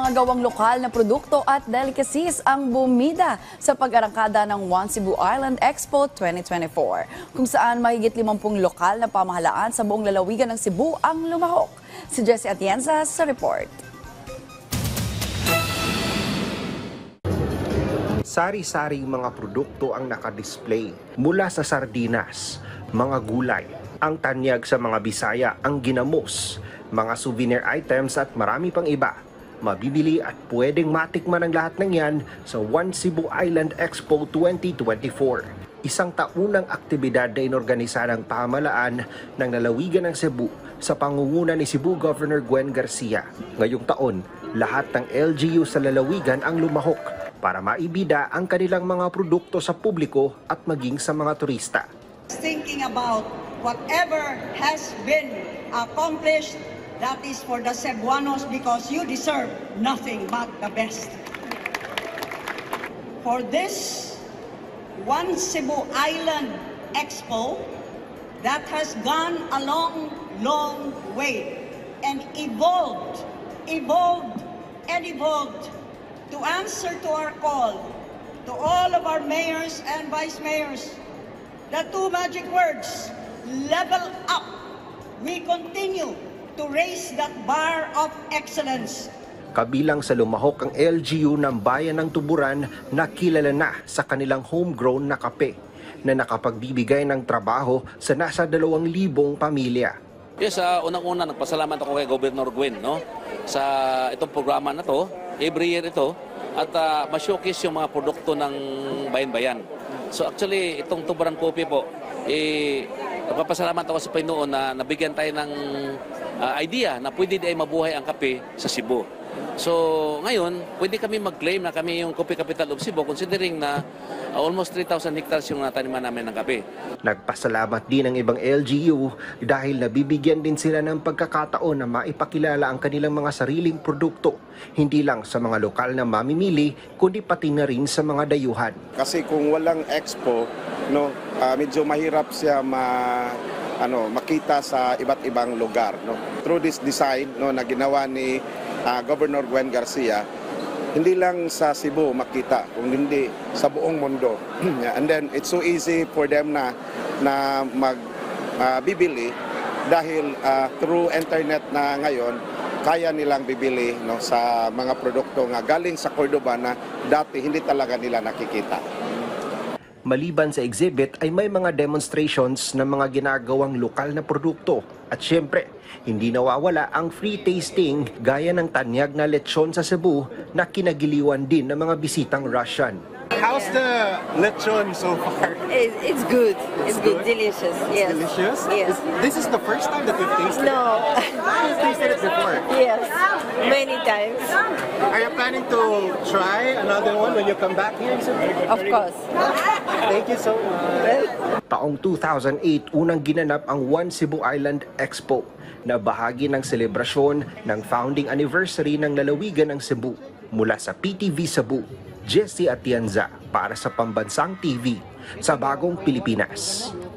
mga gawang lokal na produkto at delicacies ang bumida sa pag-arangkada ng One Cebu Island Expo 2024, kung saan mahigit 50 lokal na pamahalaan sa buong lalawigan ng Cebu ang lumahok. Si Jessie Atienza sa report. Sari-saring mga produkto ang nakadisplay mula sa sardinas, mga gulay, ang tanyag sa mga Bisaya ang ginamos, mga souvenir items at marami pang iba. Mabibili at pwedeng matikman ang lahat ng yan sa One Cebu Island Expo 2024. Isang taunang aktibidad na inorganisa ng pamahalaan ng lalawigan ng Cebu sa pangunguna ni Cebu Governor Gwen Garcia. Ngayong taon, lahat ng LGU sa lalawigan ang lumahok para maibida ang kanilang mga produkto sa publiko at maging sa mga turista. Thinking about whatever has been accomplished, that is for the Cebuanos, because you deserve nothing but the best. For this One Cebu Island Expo, that has gone a long, long way and evolved to answer to our call to all of our mayors and vice mayors. The two magic words, level up. We continue to raise that bar of excellence. Kabilang sa lumahok ang LGU ng Bayan ng Tuburan na kilala na sa kanilang homegrown na kape na nakapagbibigay ng trabaho sa nasa 2,000 pamilya. Yes, unang-una nagpasalamat ako kay Governor Gwen, no? Sa itong programa na to, every year ito, at ma-showcase yung mga produkto ng bayan-bayan. So actually, itong Tuburan Coffee po, nagpapasalamat ako sa Panginoon na nabigyan tayo ng idea na pwede ay mabuhay ang kape sa Cebu. So ngayon, pwede kami mag-claim na kami yung Coffee Capital of Cebu considering na almost 3,000 hectares yung nataniman namin ng kape. Nagpasalamat din ang ibang LGU dahil nabibigyan din sila ng pagkakataon na maipakilala ang kanilang mga sariling produkto, hindi lang sa mga lokal na mamimili, kundi pati na rin sa mga dayuhan. Kasi kung walang expo, no, medyo mahirap siya makita sa iba't ibang lugar, no. Through this design, no, na ginawa ni Governor Gwen Garcia, hindi lang sa Cebu makita, kung hindi sa buong mundo. And then it's so easy for them na magbibili dahil through internet na ngayon, kaya nilang bibili, no, sa mga produkto nga galing sa Cordoba na dati hindi talaga nila nakikita. Maliban sa exhibit ay may mga demonstrations ng mga ginagawang lokal na produkto. At syempre, hindi nawawala ang free tasting gaya ng tanyag na lechon sa Cebu na kinagiliwan din ng mga bisitang Russian. How's the lechon so far? It's good. It's good. Delicious. Yes. Delicious? Yes. This is the first time that you've tasted No. it? You've tasted it before? Yes. Many times. Are you planning to try another one when you come back here in Cebu? Of course. Thank you so much. Taong 2008, unang ginanap ang One Cebu Island Expo na bahagi ng selebrasyon ng founding anniversary ng lalawigan ng Cebu. Mula sa PTV Cebu, Jessie Atienza para sa Pambansang TV sa Bagong Pilipinas.